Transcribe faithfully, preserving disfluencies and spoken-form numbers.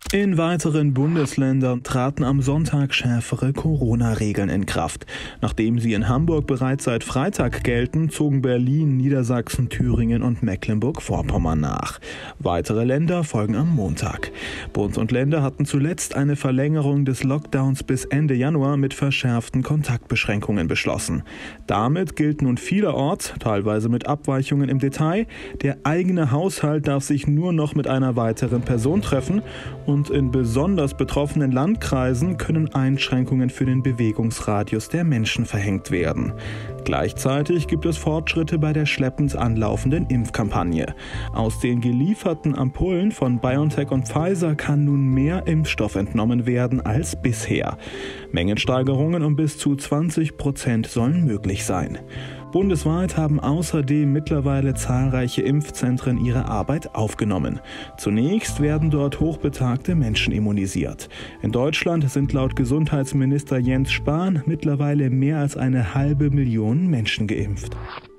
In weiteren Bundesländern traten am Sonntag schärfere Corona-Regeln in Kraft. Nachdem sie in Hamburg bereits seit Freitag gelten, zogen Berlin, Niedersachsen, Thüringen und Mecklenburg-Vorpommern nach. Weitere Länder folgen am Montag. Bund und Länder hatten zuletzt eine Verlängerung des Lockdowns bis Ende Januar mit verschärften Kontaktbeschränkungen beschlossen. Damit gilt nun vielerorts, teilweise mit Abweichungen im Detail, der eigene Haushalt darf sich nur noch mit einer weiteren Person treffen und Und in besonders betroffenen Landkreisen können Einschränkungen für den Bewegungsradius der Menschen verhängt werden. Gleichzeitig gibt es Fortschritte bei der schleppend anlaufenden Impfkampagne. Aus den gelieferten Ampullen von BioNTech und Pfizer kann nun mehr Impfstoff entnommen werden als bisher. Mengensteigerungen um bis zu zwanzig Prozent sollen möglich sein. Bundesweit haben außerdem mittlerweile zahlreiche Impfzentren ihre Arbeit aufgenommen. Zunächst werden dort hochbetagte Menschen immunisiert. In Deutschland sind laut Gesundheitsminister Jens Spahn mittlerweile mehr als eine halbe Million Menschen geimpft.